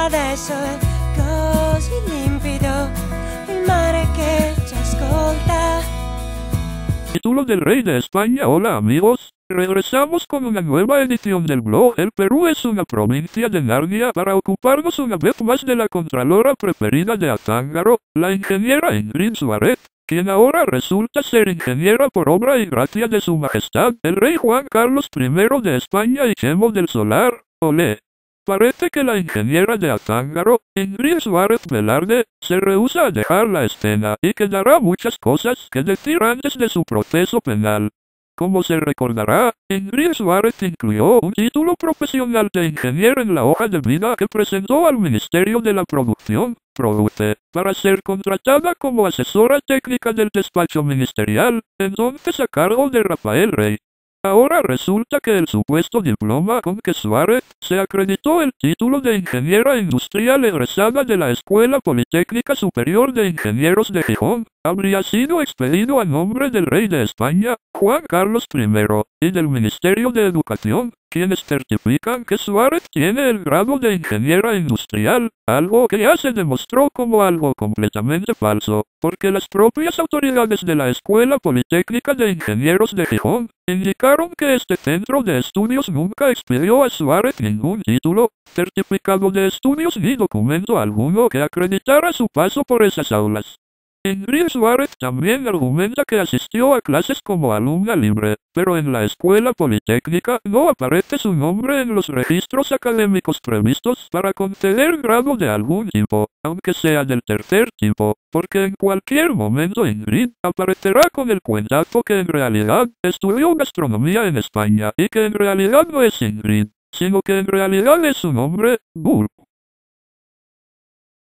adesso è così limpido il mare che ci ascolta. Título del Rey de España. Hola amigos, regresamos con una nueva edición del blog. El Perú es una provincia de Narnia para ocuparnos una vez más de la contralora preferida de Atángaro, la ingeniera Ingrid Suárez, quien ahora resulta ser ingeniera por obra y gracia de su majestad, el rey Juan Carlos I de España y Chemo del Solar. Olé. Parece que la ingeniera de Atángaro, Ingrid Suárez Velarde, se rehúsa a dejar la escena y que dará muchas cosas que decir antes de su proceso penal. Como se recordará, Ingrid Suárez incluyó un título profesional de ingeniero en la hoja de vida que presentó al Ministerio de la Producción, Produce, para ser contratada como asesora técnica del despacho ministerial, entonces a cargo de Rafael Rey. Ahora resulta que el supuesto diploma con que Suárez se acreditó el título de ingeniera industrial egresada de la Escuela Politécnica Superior de Ingenieros de Gijón habría sido expedido a nombre del rey de España, Juan Carlos I, y del Ministerio de Educación, quienes certifican que Suárez tiene el grado de ingeniera industrial, algo que ya se demostró como algo completamente falso, porque las propias autoridades de la Escuela Politécnica de Ingenieros de Gijón indicaron que este centro de estudios nunca expidió a Suárez ningún título, certificado de estudios ni documento alguno que acreditara su paso por esas aulas. Ingrid Suárez también argumenta que asistió a clases como alumna libre, pero en la escuela politécnica no aparece su nombre en los registros académicos previstos para conceder grado de algún tipo, aunque sea del tercer tipo, porque en cualquier momento Ingrid aparecerá con el cuentazo que en realidad estudió gastronomía en España y que en realidad no es Ingrid, sino que en realidad es su nombre, Burp.